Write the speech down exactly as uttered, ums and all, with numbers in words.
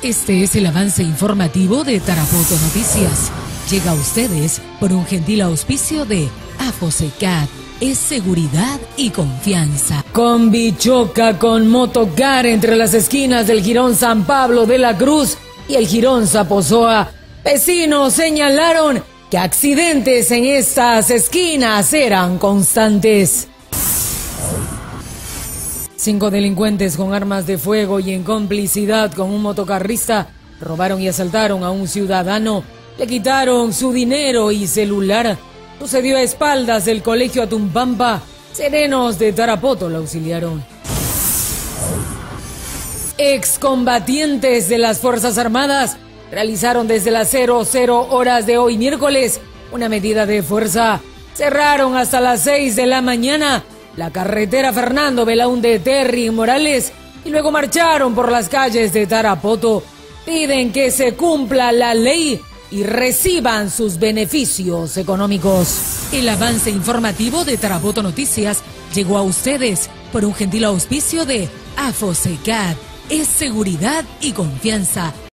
Este es el avance informativo de Tarapoto Noticias. Llega a ustedes por un gentil auspicio de Afosecat. Es seguridad y confianza. Combi choca con motocar entre las esquinas del Jirón San Pablo de la Cruz y el Jirón Zaposoa. Vecinos señalaron que accidentes en estas esquinas eran constantes. Cinco delincuentes con armas de fuego y en complicidad con un motocarrista robaron y asaltaron a un ciudadano. Le quitaron su dinero y celular. Sucedió a espaldas del colegio Atumpampa. Serenos de Tarapoto lo auxiliaron. Excombatientes de las Fuerzas Armadas realizaron desde las cero cero horas de hoy miércoles una medida de fuerza. Cerraron hasta las seis de la mañana la carretera Fernando Belaúnde Terry Morales y luego marcharon por las calles de Tarapoto. Piden que se cumpla la ley y reciban sus beneficios económicos. El avance informativo de Tarapoto Noticias llegó a ustedes por un gentil auspicio de Afosecat. Es seguridad y confianza.